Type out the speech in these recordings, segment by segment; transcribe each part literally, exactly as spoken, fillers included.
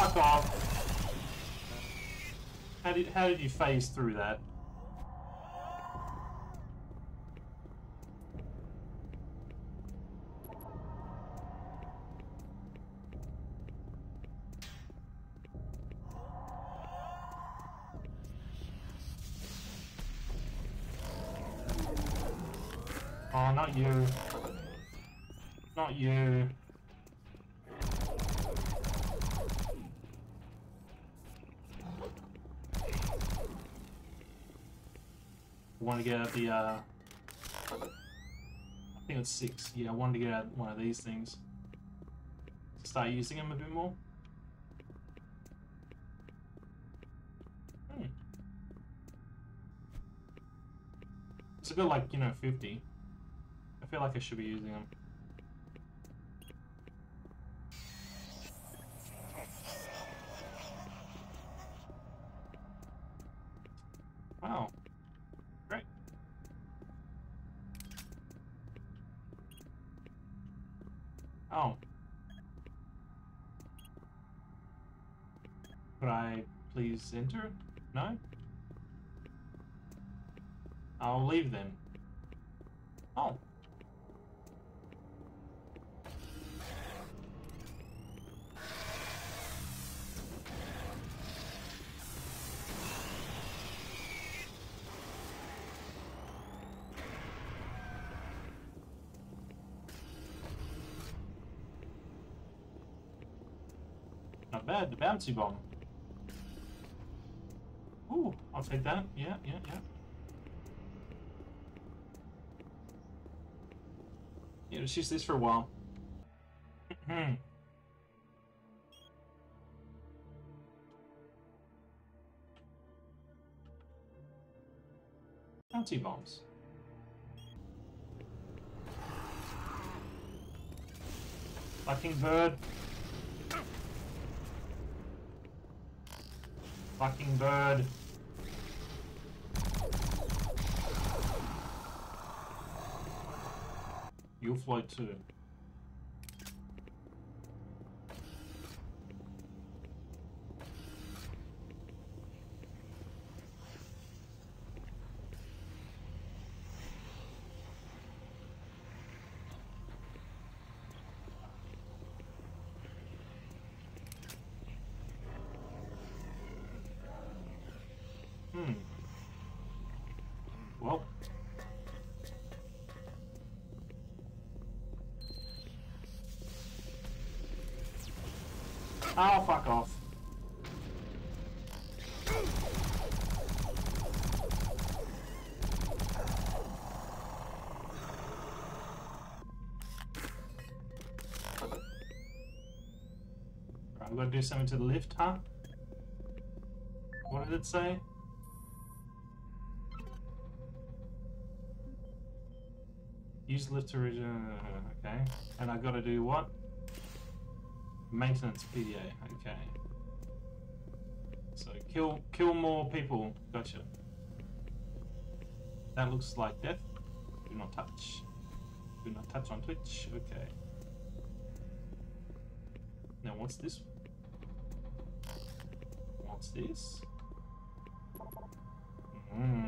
fuck off! How did how did you phase through that? Oh, not you. Not you. I want to get out the, uh... I think it's six. Yeah, I wanted to get out one of these things. Start using them a bit more. Hmm. It's a good, like, you know, fifty. I feel like I should be using them. Wow. Great. Oh. Could I please enter? No? I'll leave then. Oh. Not bad, the bouncy bomb. Ooh, I'll take that. Yeah, yeah, yeah. Yeah, let's use this for a while. Hmm. Bouncy bombs. Fucking bird. Fucking bird. You'll float too. Hmm. Well. Oh, fuck off. Right, we've got to do something to the lift, huh? What did it say? Use lift to reach. Uh, okay. And I gotta do what? Maintenance P D A. Okay. So kill kill more people. Gotcha. That looks like death. Do not touch. Do not touch on Twitch. Okay. Now what's this? What's this? Hmm.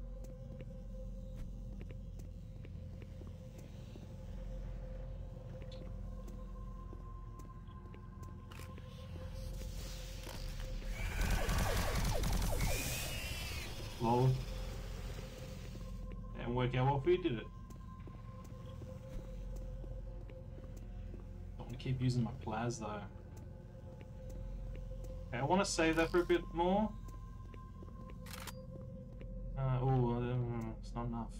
Lol. And work out what we did it. Don't want to keep using my plaz though. Okay, I want to save that for a bit more. Uh, oh, uh, it's not enough.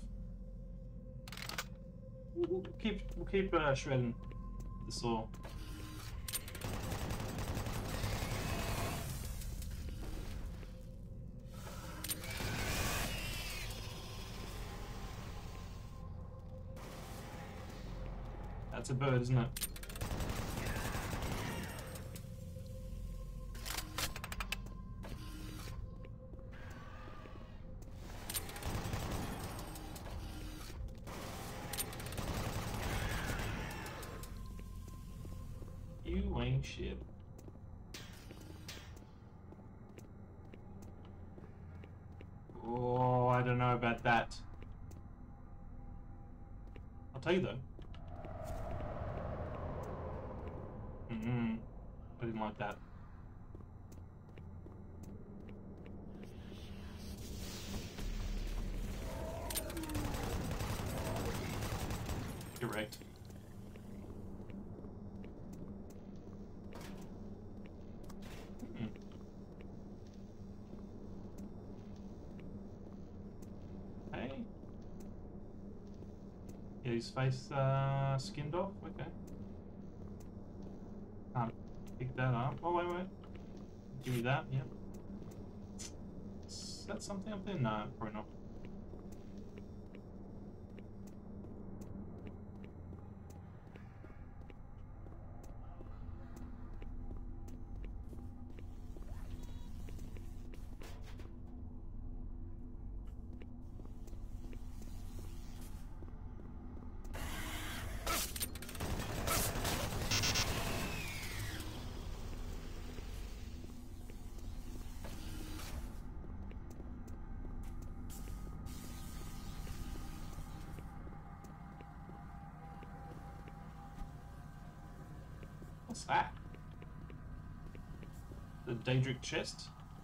We'll keep we'll keep uh, shredding the saw. That's a bird, isn't it? You ain't shit. Oh, I don't know about that. I'll tell you though. Mm-hmm. I didn't like that. Correct. Hmm. Hey. Yeah, his face uh, skinned off? Okay. Can't pick that up. Oh, wait, wait. Give me that, yeah. Is that something up there? No, probably not. What's that? The Daedric chest?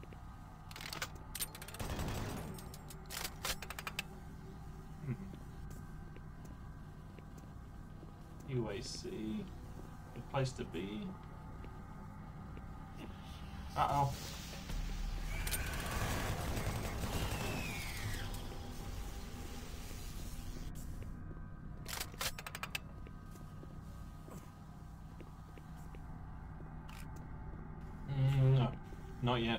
Hmm. U A C. Good place to be. Uh-oh. No, not yet.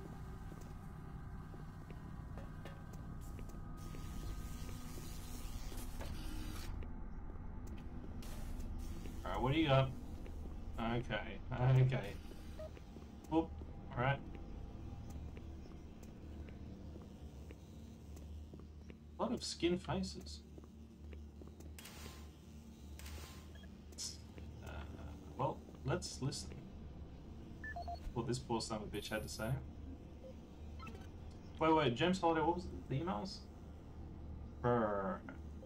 Alright, what do you got? Okay, okay. Whoop, alright. A lot of skin faces. Uh, well, let's listen. What this poor son of a bitch had to say. Wait, wait, James Holiday, what was it? The emails? Brr.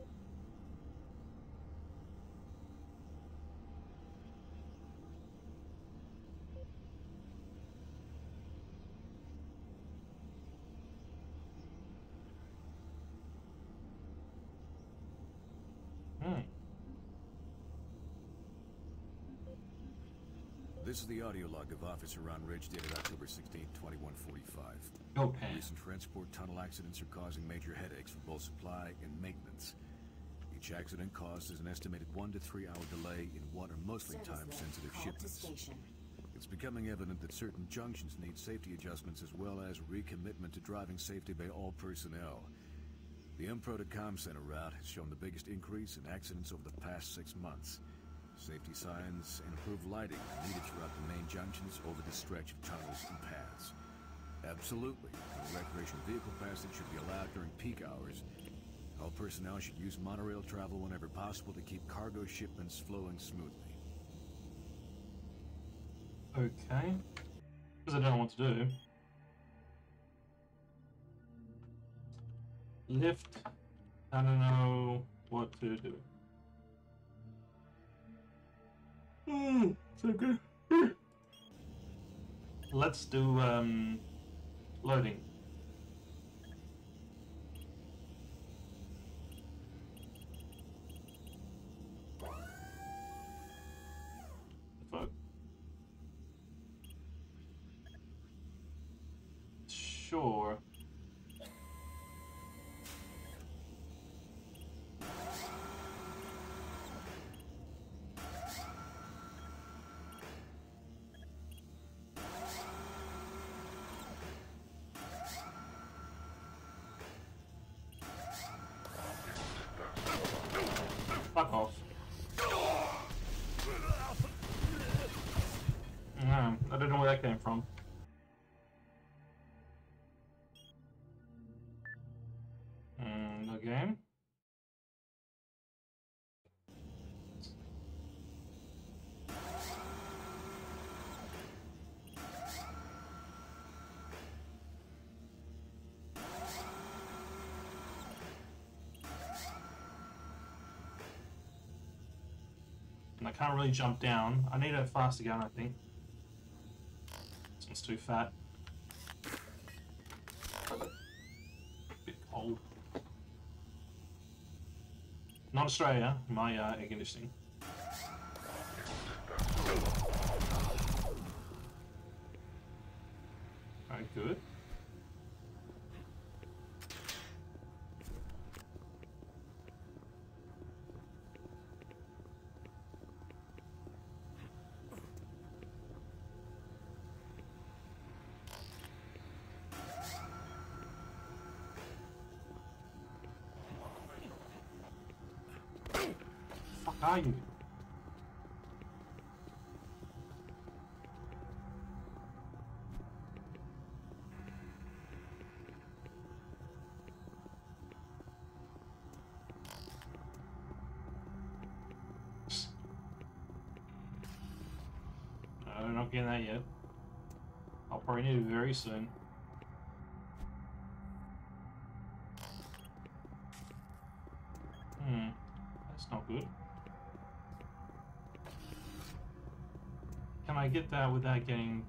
Hmm. This is the audio log of Officer Ron Ridge dated October sixteenth, twenty-one forty-five. Okay. Recent transport tunnel accidents are causing major headaches for both supply and maintenance. Each accident causes an estimated one to three hour delay in what are mostly time-sensitive shipments. It's becoming evident that certain junctions need safety adjustments as well as recommitment to driving safety by all personnel. The M-Pro to Com Center route has shown the biggest increase in accidents over the past six months. Safety signs and improved lighting are needed throughout the main junctions over the stretch of tunnels and paths. Absolutely, no recreational vehicle passage should be allowed during peak hours. All personnel should use monorail travel whenever possible to keep cargo shipments flowing smoothly. Okay. Because I don't know what to do. Lift. I don't know what to do. Oh, so good. Let's do um, loading. Fuck. Sure. Fuck off. No, I don't know where that came from. Mm, okay. And I can't really jump down. I need a faster gun, I think. This one's too fat. Bit cold. Not Australia, my uh, air conditioning. Alright, good. Fuck are you? No, not getting that yet. I'll probably need it very soon. Hmm, that's not good. Can I get that without getting...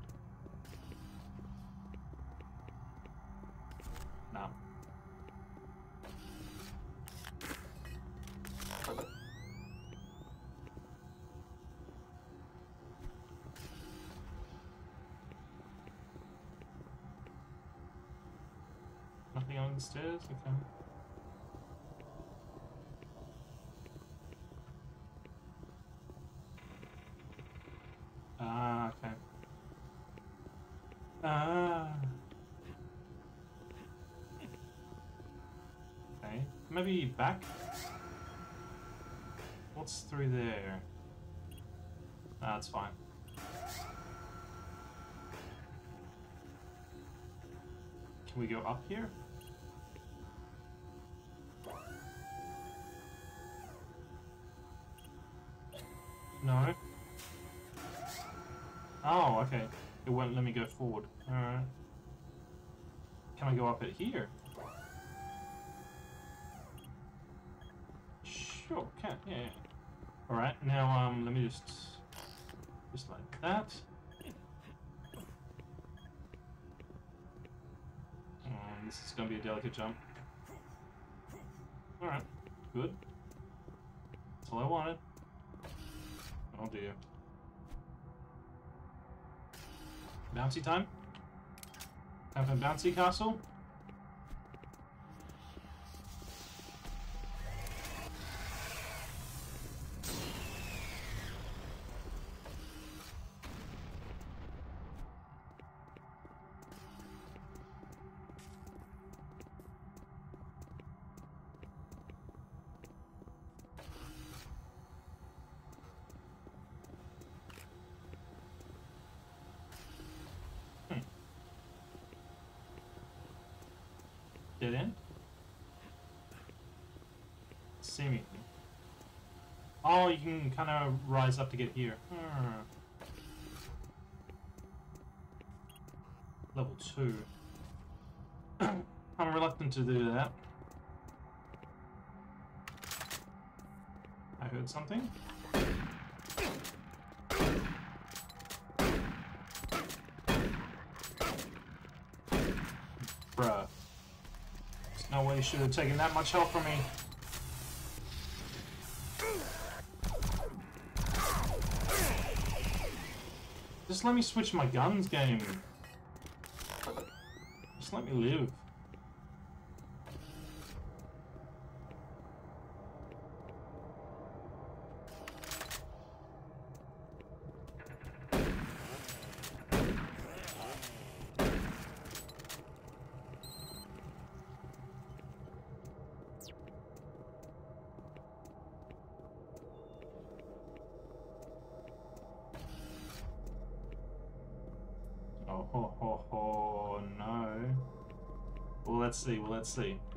No. Nothing on the stairs? Okay. Ah, okay. Ah. Okay. Maybe back? What's through there? Ah, that's fine. Can we go up here? No. Oh, okay. It won't let me go forward. Alright. Can I go up it here? Sure, can, yeah. Alright, now um let me just just like that. Um, this is gonna be a delicate jump. Alright, good. That's all I wanted. Oh dear. Bouncy time? Time for bouncy castle? Dead end? Seemingly. Oh, you can kind of rise up to get here. Hmm. Level two. I'm reluctant to do that. I heard something. Bruh. There's no way you should have taken that much health from me. Just let me switch my guns, game. Just let me live. Oh, ho, ho, ho, no. Well, let's see, well, let's see.